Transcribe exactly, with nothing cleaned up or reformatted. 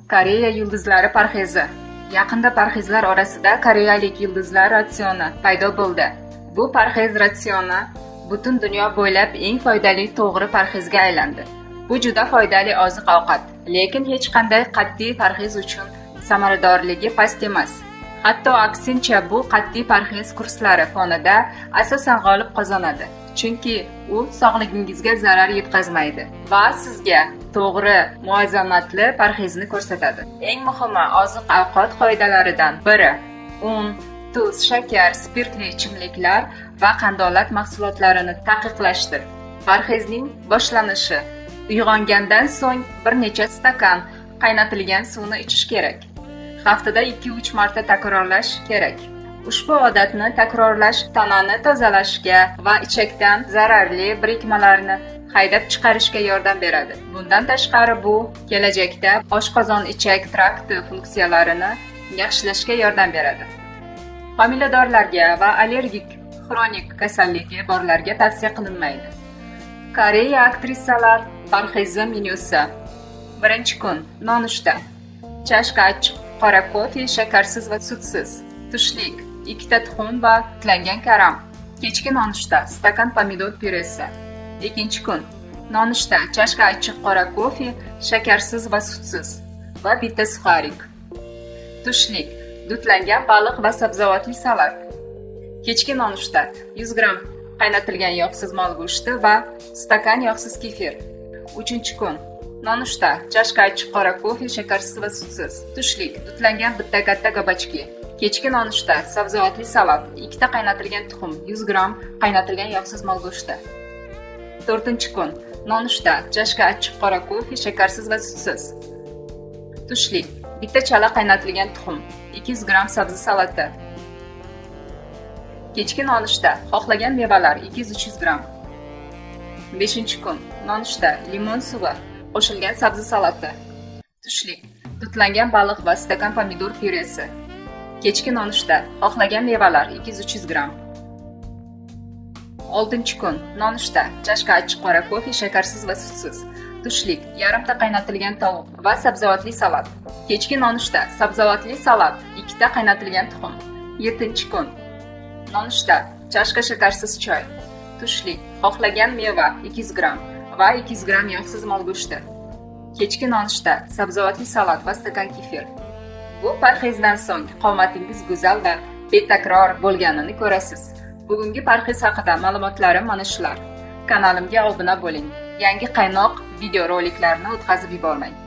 Koreya yulduzlari parhezi. Yaqinda parhezlar orasida koreyalik yulduzlar ratsioni paydo bo'ldi. Bu parhez ratsioni butun dunyo bo'ylab eng foydali to'g'ri parhezga aylandi. Bu juda foydali oziq-ovqat, lekin hech qanday qat'iy parhez uchun samaradorligi past emas. Hatto aksincha, bu qat'iy parhez kurslari fonida asosan g'olib qozonadi. Chunki u sog'lig'ingizga zarar yetkazmaydi va sizga to'g'ri, muvozanatli parhezni ko'rsatadi. Eng muhimi, oziq-ovqat qoidalaridan biri un, tuz, shakar, spirtli ichimliklar va qandolat mahsulotlarini taqiqlashdir. Parhezning boshlanishi: uyg'ongandan so'ng bir necha stakan qaynatilgan suvni ichish kerak. Haftada ikki uch marta takrorlash kerak. Ushbu odatni takrorlash tanani tozalashga va ichakdan zararli birikmalarni haydab chiqarishga yordam beradi. Bundan tashqari, bu kelajakda oshqozon ichak trakti funksiyalarini yaxshilashga yordam beradi. Homiladorlarga va allergik xronik kasalligi borlarga tavsiya qilinmaydi. Koreya aktrisalar parhezi menyusi. Birinchi kun: nonushta: chashka achchiq qora kofe, shakarsiz va sutsiz. Tushlik: ikkita tuxum va tlangan karam. Kechki nonushta: stakan pomidor pyuresi. Ikkinchi kun: nonushta: chashka achchiq qora kofe, shakarsiz va sutsiz va bitta suxarik. Tushlik: dudlangan baliq va sabzavotli salat. Kechki nonushta: yuz gramm qaynatilgan yog'siz mol go'shti va stakan yog'siz kefir. Uchinchi kun: nonushta: chashka achchiq qora kofe, shakarsiz va sutsiz. Tushlik: dudlangan bitta katta gabachki. Kechki nonushta: sabzavotli salat, ikkita qaynatilgan tuxum, yuz gramm qaynatilgan yog'siz mol go'shti. To'rtinchi kun: nonushta: chashka achchiq qora kofe, shakarsiz va sutsiz. Tushlik: bitta chala qaynatilgan tuxum, ikki yuz gramm sabzi salati. Kechki nonushta: xohlagan mevalar ikki yuz uch yuz gramm. Beshinchi kun: nonushta: limon suvi, qo'shilgan sabzi salati. Tushlik: dudlangan baliq va stakan pomidor pyuresi. Kechki nonushta: xohlagan mevalar ikki yuz uch yuz gramm. oltinchi kun: nonushta: chashka achchiq qora kofe, shakarsiz va sutsiz. Tushlik: yarimta qaynatilgan tovuq va sabzavotli salat. Kechki nonushta: sabzavotli salat, ikkita qaynatilgan tuxum. yettinchi kun: nonushta: chashka shakarsiz choy. Tushlik: xohlagan meva ikki yuz gramm va ikki yuz gramm yog'siz mol go'shti. Kechki nonushta: sabzavotli salat va stakan kefir. Bu parhezdan so'ng qomatingiz go'zal va betakror bo'lganini ko'rasiz. Bugungi parhez haqida ma'lumotlarim mana shular. Kanalimga obuna bo'ling. Yangi qaynoq videoroliklarni o'tkazib yubormang.